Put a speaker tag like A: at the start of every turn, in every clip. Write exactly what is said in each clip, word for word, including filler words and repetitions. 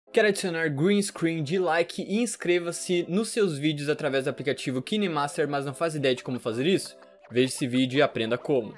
A: Quer adicionar green screen de like e inscreva-se nos seus vídeos através do aplicativo KineMaster, mas não faz ideia de como fazer isso? Veja esse vídeo e aprenda como.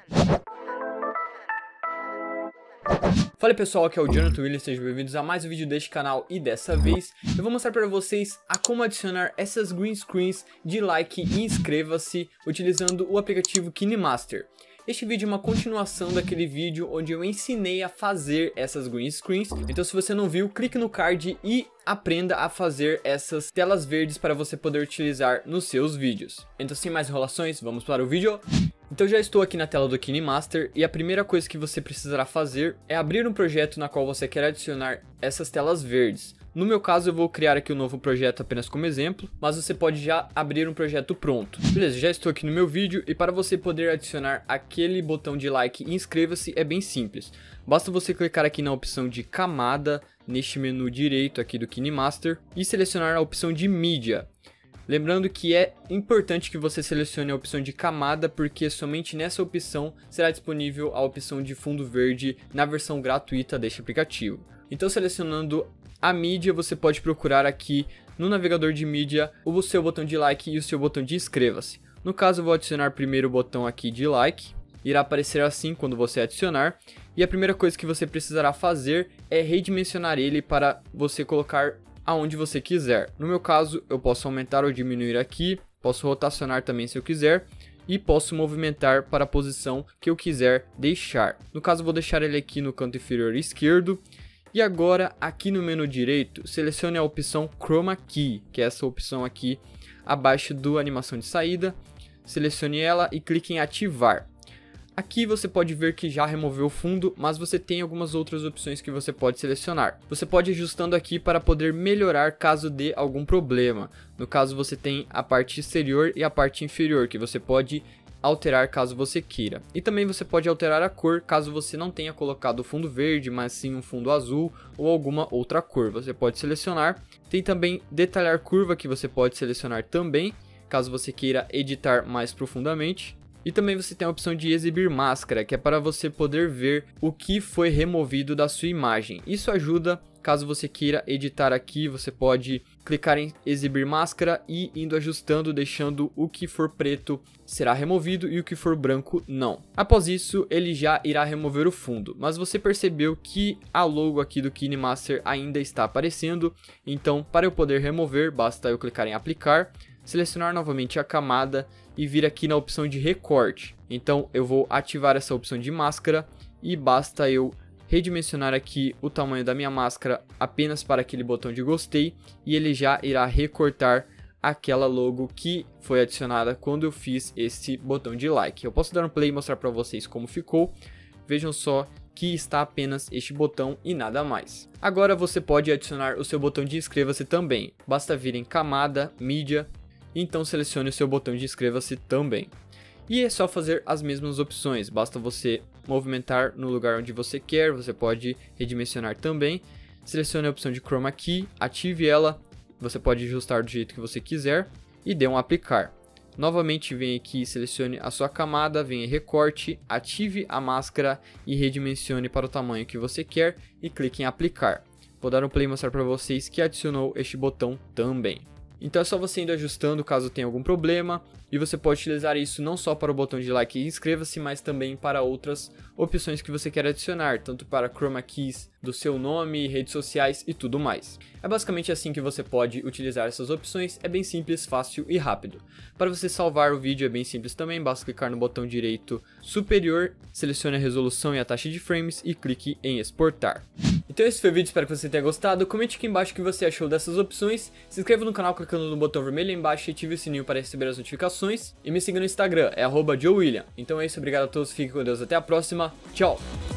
A: Fala pessoal, aqui é o Jonathan Williams, sejam bem-vindos a mais um vídeo deste canal e dessa vez eu vou mostrar para vocês a como adicionar essas green screens de like e inscreva-se utilizando o aplicativo KineMaster. Este vídeo é uma continuação daquele vídeo onde eu ensinei a fazer essas green screens, então se você não viu, clique no card e aprenda a fazer essas telas verdes para você poder utilizar nos seus vídeos. Então sem mais enrolações, vamos para o vídeo. Então já estou aqui na tela do KineMaster e a primeira coisa que você precisará fazer é abrir um projeto na qual você quer adicionar essas telas verdes. No meu caso eu vou criar aqui um novo projeto apenas como exemplo, mas você pode já abrir um projeto pronto. Beleza, já estou aqui no meu vídeo e para você poder adicionar aquele botão de like e inscreva-se é bem simples. Basta você clicar aqui na opção de camada, neste menu direito aqui do KineMaster e selecionar a opção de mídia. Lembrando que é importante que você selecione a opção de camada, porque somente nessa opção será disponível a opção de fundo verde na versão gratuita deste aplicativo. Então selecionando a mídia, você pode procurar aqui no navegador de mídia o seu botão de like e o seu botão de inscreva-se. No caso eu vou adicionar primeiro o botão aqui de like, irá aparecer assim quando você adicionar. E a primeira coisa que você precisará fazer é redimensionar ele para você colocar aonde você quiser. No meu caso eu posso aumentar ou diminuir aqui, posso rotacionar também se eu quiser. E posso movimentar para a posição que eu quiser deixar. No caso eu vou deixar ele aqui no canto inferior esquerdo. E agora aqui no menu direito, selecione a opção Chroma Key, que é essa opção aqui abaixo do animação de saída. Selecione ela e clique em ativar. Aqui você pode ver que já removeu o fundo, mas você tem algumas outras opções que você pode selecionar. Você pode ir ajustando aqui para poder melhorar caso dê algum problema. No caso você tem a parte exterior e a parte inferior, que você pode alterar caso você queira. E também você pode alterar a cor caso você não tenha colocado o fundo verde, mas sim um fundo azul ou alguma outra cor. Você pode selecionar. Tem também detalhar curva que você pode selecionar também, caso você queira editar mais profundamente. E também você tem a opção de exibir máscara, que é para você poder ver o que foi removido da sua imagem. Isso ajuda caso você queira editar aqui, você pode clicar em exibir máscara e indo ajustando, deixando o que for preto será removido e o que for branco não. Após isso, ele já irá remover o fundo, mas você percebeu que a logo aqui do KineMaster ainda está aparecendo, então para eu poder remover, basta eu clicar em aplicar, selecionar novamente a camada e vir aqui na opção de recorte. Então eu vou ativar essa opção de máscara e basta eu redimensionar aqui o tamanho da minha máscara apenas para aquele botão de gostei e ele já irá recortar aquela logo que foi adicionada quando eu fiz esse botão de like. Eu posso dar um play e mostrar para vocês como ficou. Vejam só que está apenas este botão e nada mais. Agora você pode adicionar o seu botão de inscreva-se também. Basta vir em camada, mídia, então selecione o seu botão de inscreva-se também. E é só fazer as mesmas opções, basta você movimentar no lugar onde você quer, você pode redimensionar também. Selecione a opção de Chroma Key, ative ela, você pode ajustar do jeito que você quiser e dê um aplicar. Novamente vem aqui, selecione a sua camada, vem em recorte, ative a máscara e redimensione para o tamanho que você quer e clique em aplicar. Vou dar um play e mostrar para vocês que adicionou este botão também. Então é só você indo ajustando caso tenha algum problema, e você pode utilizar isso não só para o botão de like e inscreva-se, mas também para outras opções que você quer adicionar, tanto para Chroma Keys do seu nome, redes sociais e tudo mais. É basicamente assim que você pode utilizar essas opções, é bem simples, fácil e rápido. Para você salvar o vídeo é bem simples também, basta clicar no botão direito superior, selecione a resolução e a taxa de frames e clique em exportar. Então esse foi o vídeo, espero que você tenha gostado. Comente aqui embaixo o que você achou dessas opções. Se inscreva no canal clicando no botão vermelho aí embaixo e ative o sininho para receber as notificações. E me siga no Instagram, é arroba joe william. Então é isso, obrigado a todos, fiquem com Deus, até a próxima, tchau!